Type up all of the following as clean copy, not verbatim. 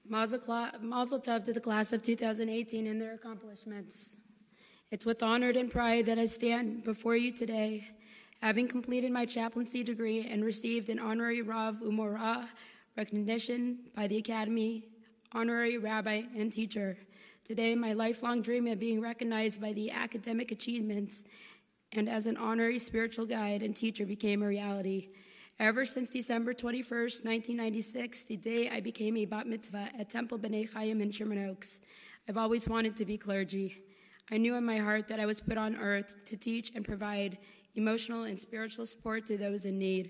Mazel tov to the class of 2018 and their accomplishments. It's with honor and pride that I stand before you today, having completed my chaplaincy degree and received an honorary Rav Umorah recognition by the Academy, honorary rabbi and teacher. Today, my lifelong dream of being recognized by the academic achievements and as an honorary spiritual guide and teacher became a reality. Ever since December 21st, 1996, the day I became a bat mitzvah at Temple B'nai Chaim in Sherman Oaks, I've always wanted to be clergy. I knew in my heart that I was put on earth to teach and provide emotional and spiritual support to those in need.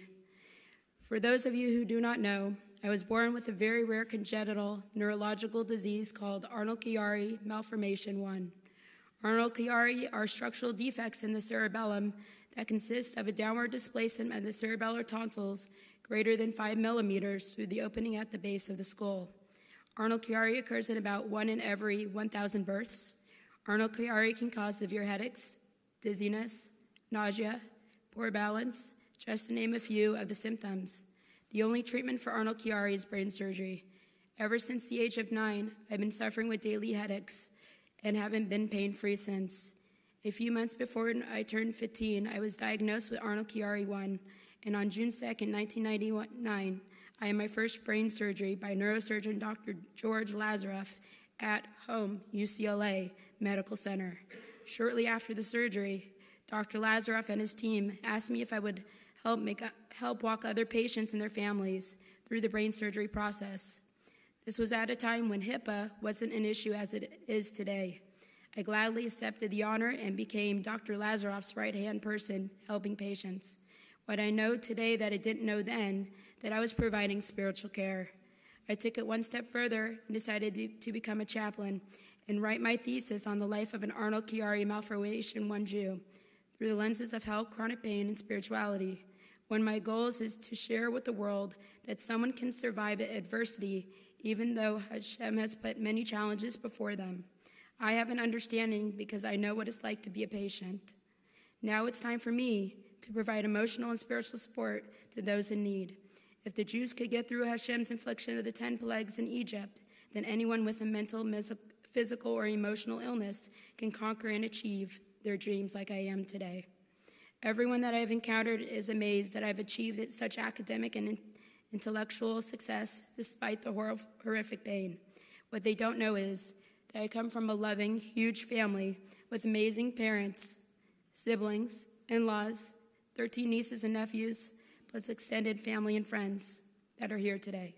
For those of you who do not know, I was born with a very rare congenital neurological disease called Arnold-Chiari malformation 1. Arnold-Chiari are structural defects in the cerebellum that consist of a downward displacement of the cerebellar tonsils greater than 5 millimeters through the opening at the base of the skull. Arnold-Chiari occurs in about 1 in every 1,000 births. Arnold-Chiari can cause severe headaches, dizziness, nausea, poor balance, just to name a few of the symptoms. The only treatment for Arnold-Chiari is brain surgery. Ever since the age of 9, I've been suffering with daily headaches and haven't been pain-free since. A few months before I turned 15, I was diagnosed with Arnold-Chiari 1, and on June 2nd, 1999, I had my first brain surgery by neurosurgeon Dr. George Lazaroff at Home UCLA Medical Center. Shortly after the surgery, Dr. Lazaroff and his team asked me if I would help walk other patients and their families through the brain surgery process. This was at a time when HIPAA wasn't an issue as it is today. I gladly accepted the honor and became Dr. Lazaroff's right-hand person helping patients. What I know today that I didn't know then, that I was providing spiritual care. I took it one step further and decided to become a chaplain and write my thesis on the life of an Arnold-Chiari malformation 1 Jew through the lenses of health, chronic pain, and spirituality. One of my goals is to share with the world that someone can survive adversity even though Hashem has put many challenges before them. I have an understanding because I know what it's like to be a patient. Now it's time for me to provide emotional and spiritual support to those in need. If the Jews could get through Hashem's infliction of the 10 plagues in Egypt, then anyone with a mental, physical, or emotional illness can conquer and achieve their dreams like I am today. Everyone that I've encountered is amazed that I've achieved such academic and intellectual success despite the horrific pain. What they don't know is that I come from a loving, huge family with amazing parents, siblings, in-laws, 13 nieces and nephews, plus extended family and friends that are here today.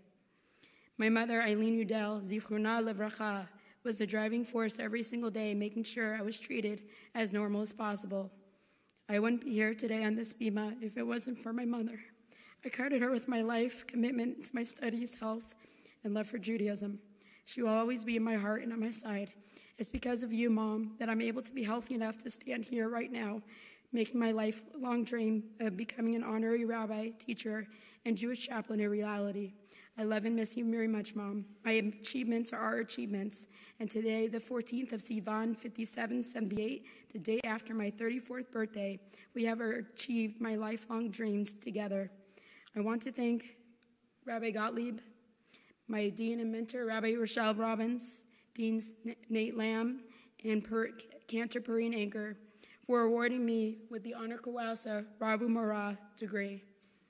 My mother, Eileen Udell, Zichrona Levracha, was the driving force every single day, making sure I was treated as normal as possible. I wouldn't be here today on this bima if it wasn't for my mother. I credited her with my life, commitment to my studies, health, and love for Judaism. She will always be in my heart and on my side. It's because of you, Mom, that I'm able to be healthy enough to stand here right now, making my lifelong dream of becoming an honorary rabbi, teacher, and Jewish chaplain a reality. I love and miss you very much, Mom. My achievements are our achievements, and today, the 14th of Sivan, 5778, the day after my 34th birthday, we have achieved my lifelong dreams together. I want to thank Rabbi Gottlieb, my dean and mentor, Rabbi Rochelle Robbins, Dean Nate Lamb, and Cantor Perrine Anchor for awarding me with the Honor Kawasa Rav Umorah degree.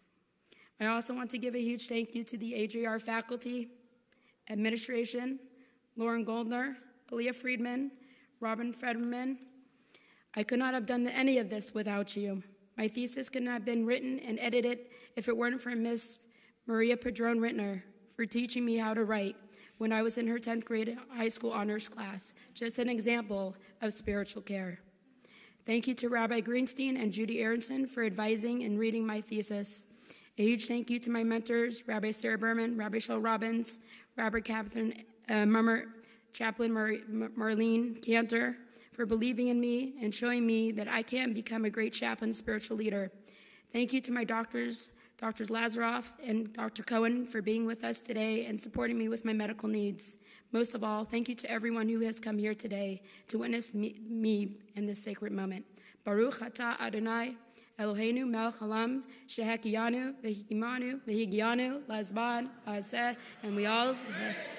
I also want to give a huge thank you to the AJR faculty, administration, Lauren Goldner, Aaliyah Friedman, Robin Federman. I could not have done any of this without you. My thesis could not have been written and edited if it weren't for Miss Maria Padron Rittner for teaching me how to write when I was in her 10th grade high school honors class, just an example of spiritual care. Thank you to Rabbi Greenstein and Judy Aronson for advising and reading my thesis. A huge thank you to my mentors, Rabbi Sarah Berman, Rabbi Shel Robbins, Rabbi Catherine Chaplain Marlene Cantor, for believing in me and showing me that I can become a great chaplain spiritual leader. Thank you to my doctors, Drs. Lazaroff and Dr. Cohen, for being with us today and supporting me with my medical needs. Most of all, thank you to everyone who has come here today to witness me in this sacred moment. Baruch atah Adonai, Eloheinu melech haolam, shehekiyanu, v'hikimanu, v'higianu, lazman, ha'aseh, and we all